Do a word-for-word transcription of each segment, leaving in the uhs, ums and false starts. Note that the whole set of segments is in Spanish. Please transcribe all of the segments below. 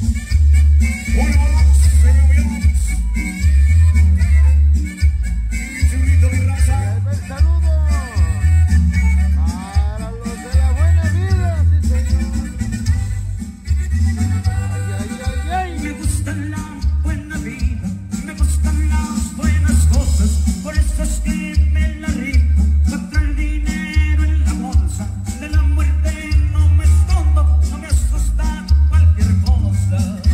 De la muerte no me escondo, no me asusta cualquier cosa.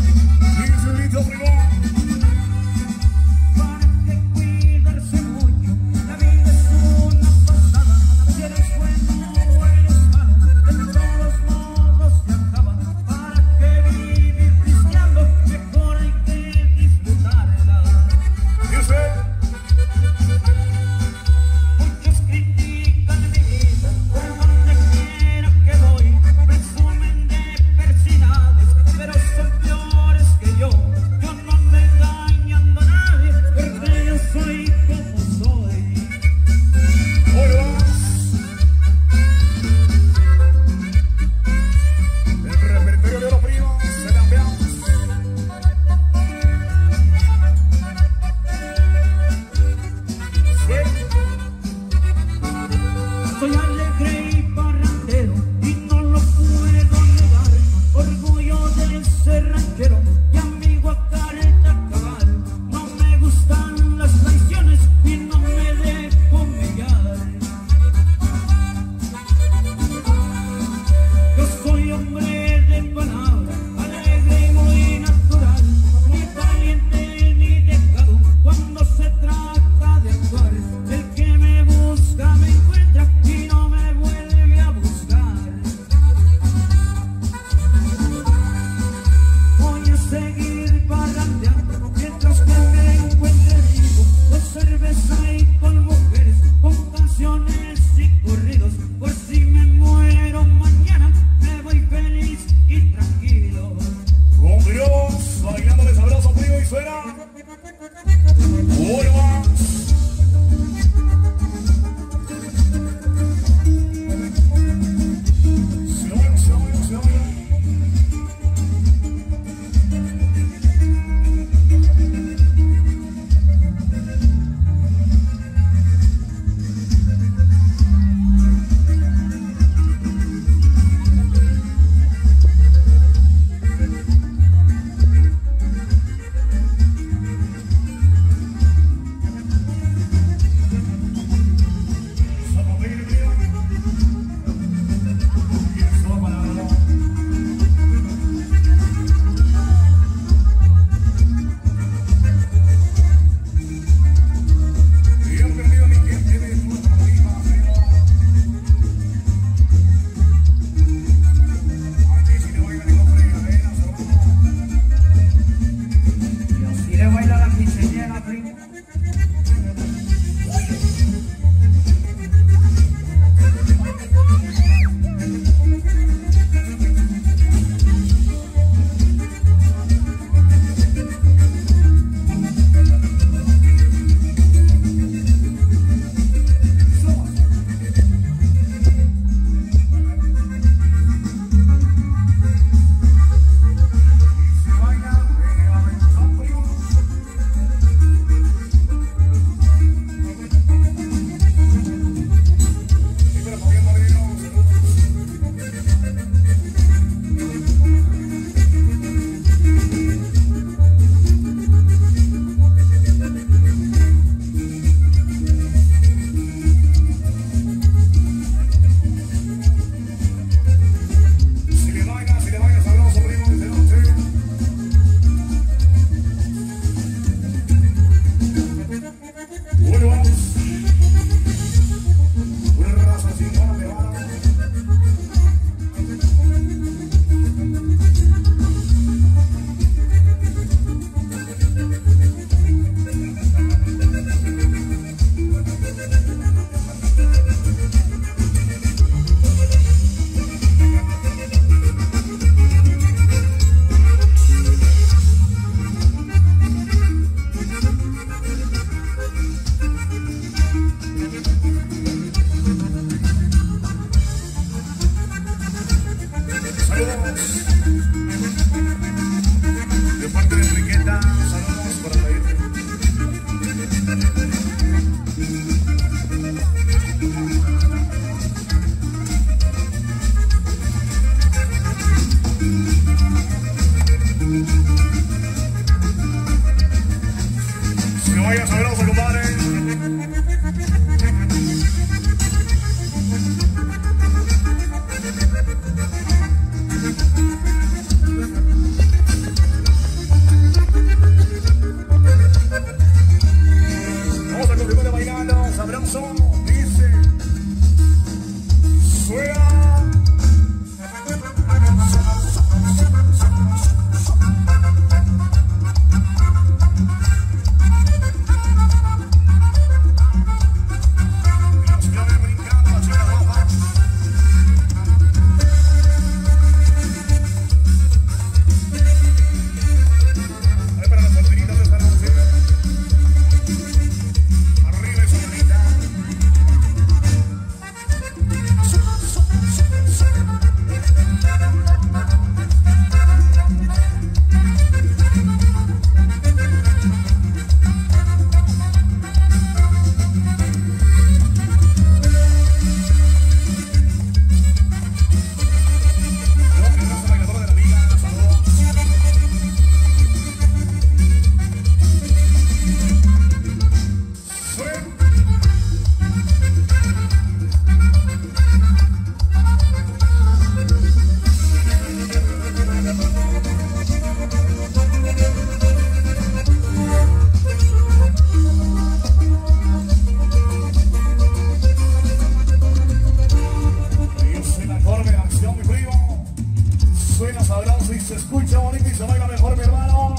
Y se escucha bonito y se baila mejor, mi hermano.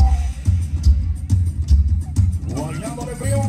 Guayando de frío.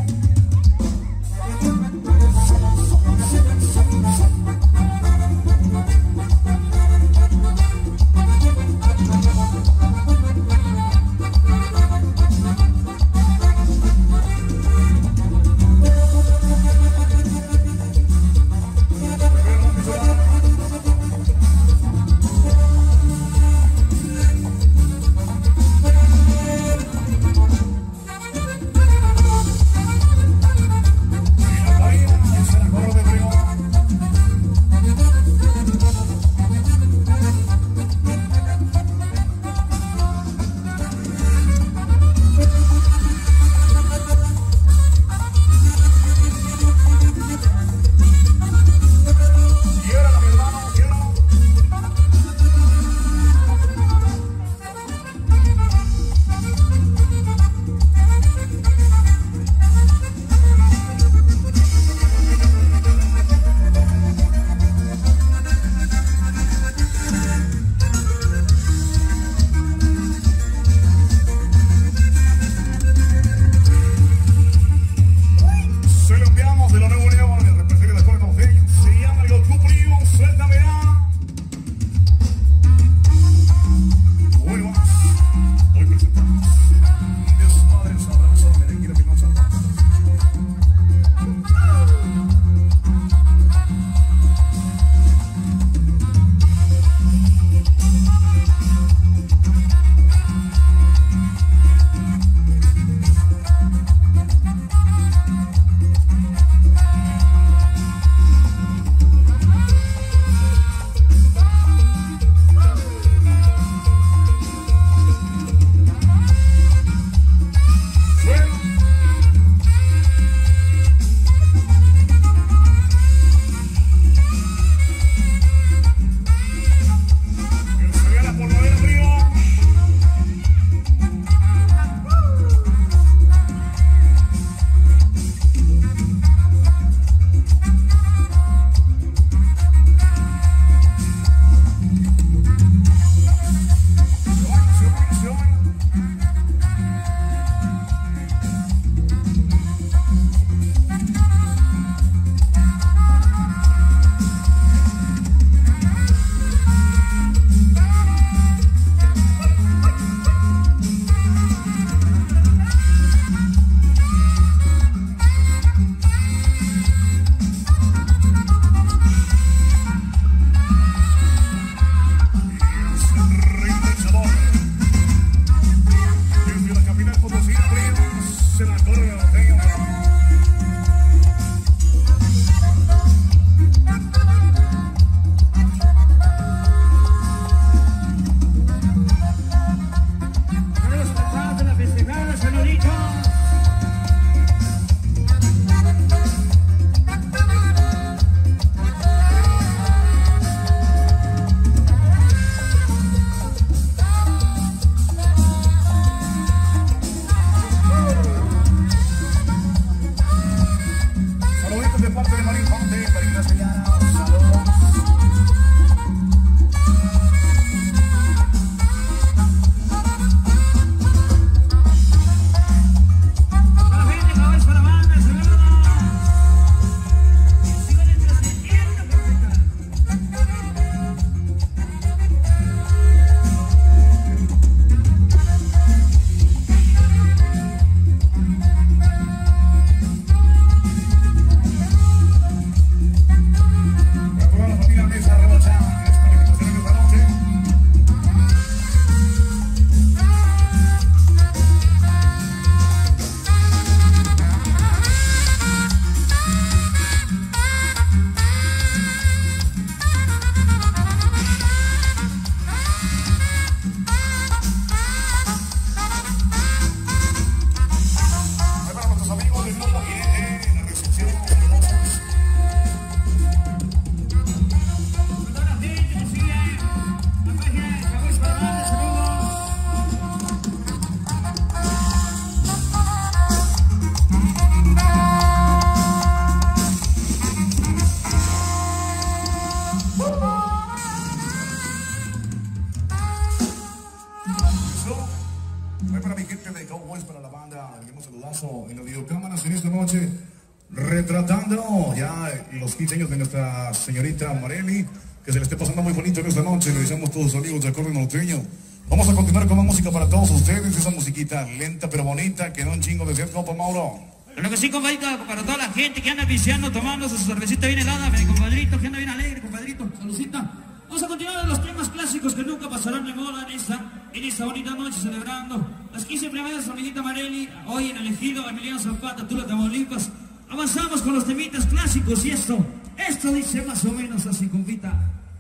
Voy para mi gente de Cowboys, para la banda, le damos saludazo en las videocámaras en esta noche, retratando ya los quince años de nuestra señorita Marely, que se le esté pasando muy bonito en esta noche. Le deseamos a todos los amigos de Acorde Norteño. Vamos a continuar con más música para todos ustedes, esa musiquita lenta pero bonita, que da un chingo de sed, compa Mauro. Lo que sí, compadrito, para toda la gente que anda viciando, tomando su cervecita bien helada, mi compadrito, que anda bien alegre, compadrito, saludcita. Vamos a continuar los temas clásicos que nunca pasarán de moda en esta, en esta bonita noche, celebrando las quince primeras de amiguita Marely, hoy en el ejido Emiliano Zapata, Tula, Tamaulipas. Avanzamos con los temitas clásicos y esto, esto dice más o menos así, compita.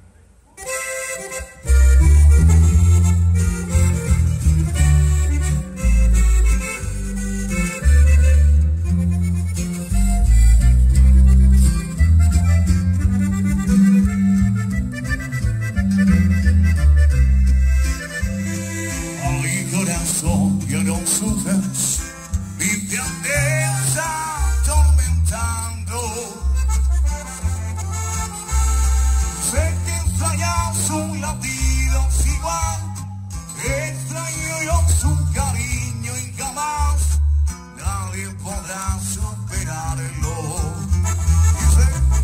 Ya no sufras y te andes atormentando. Sé que extrañas un latido igual, extraño yo su cariño y jamás nadie podrá superarlo. Y sé,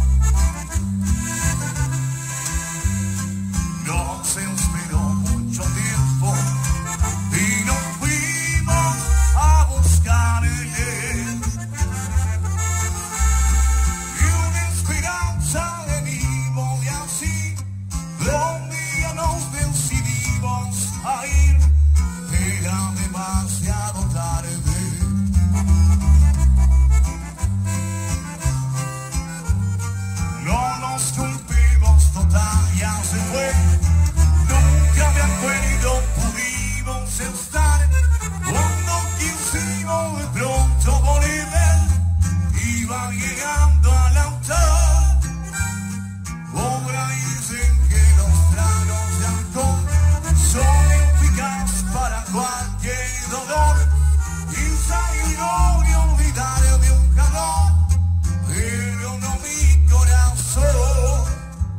no se esperó mucho tiempo y no a buscarle, y una esperanza le dimos, y así un día nos decidimos a ir. Era demasiado tarde. No nos culpemos, total, ya se fue. Nunca me acuerdo, pudimos estar. Cuando quisimos de pronto volver, iba llegando al altar. Ahora dicen que los tragos de alcohol son eficaces para cualquier dolor. Y no me olvidaré de un calor, pero no mi corazón.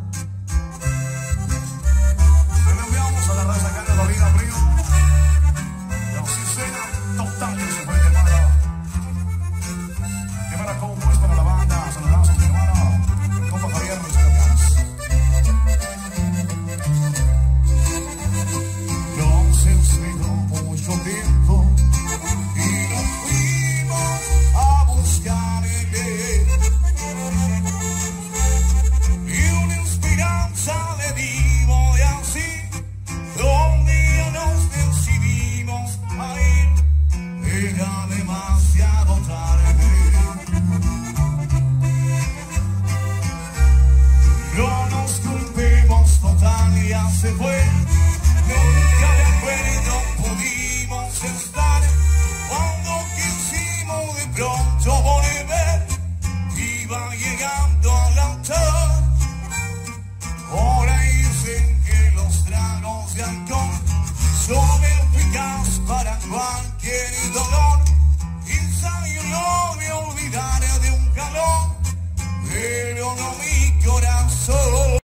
Se lo enviamos a la raza que anda la vida, primo. Total, se fue de mano. Que para Cowboys, para la banda, saludazo, mi hermano, compa Javier, los campeones. No se esperó mucho tiempo y nos fuimos a buscarle, y una esperanza le dimos, y así un día nos decidimos a ir. Era demasiado tarde. No nos culpemos, total, ya se fue. Nunca de acuerdo pudimos estar. Cuando quisimos de pronto volver, iba llegando al altar. Ahora dicen que los tragos de alcohol son eficaces para cualquier dolor. Quizá yo no me olvidaré de un calor, pero no mi corazón.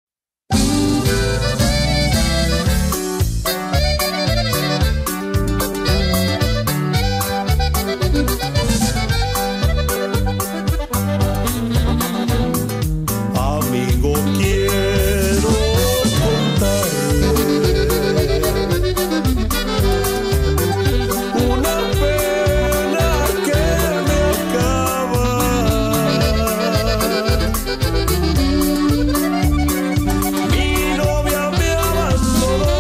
Amigo, quiero contarle una pena que me acaba. Mi novia me abandonó,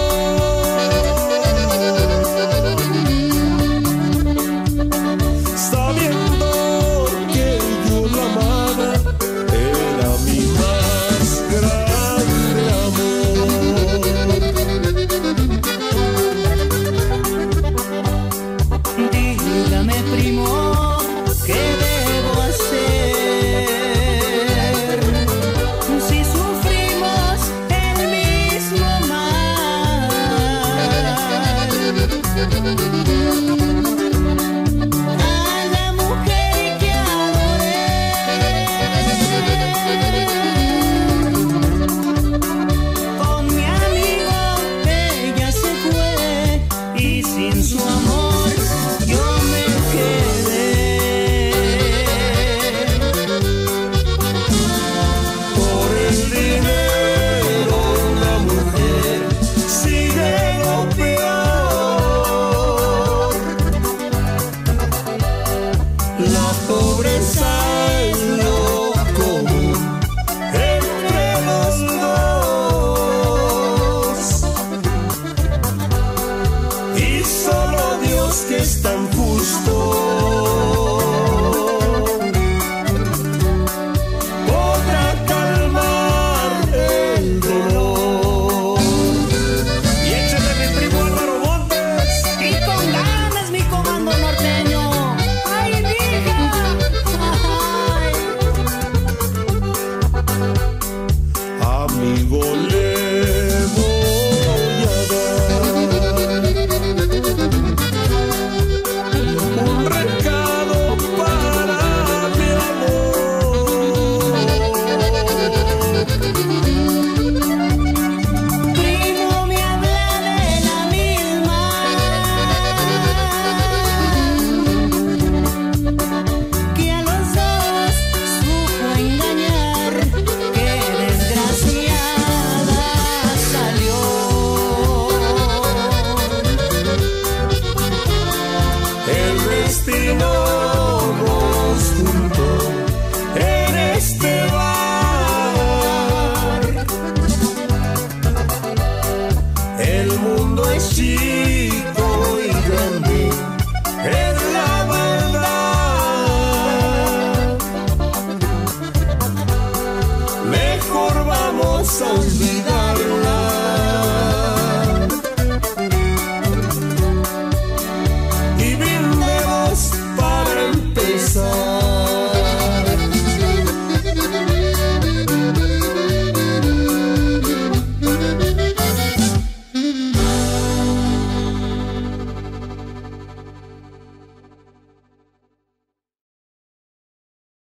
sabiendo que yo la amaba. Era mi más grande amor. Dígame, primo, ¿qué debo hacer? Si sufrimos el mismo mal, a la mujer que adoré, con mi amigo ella se fue y sin su amor que es tan justo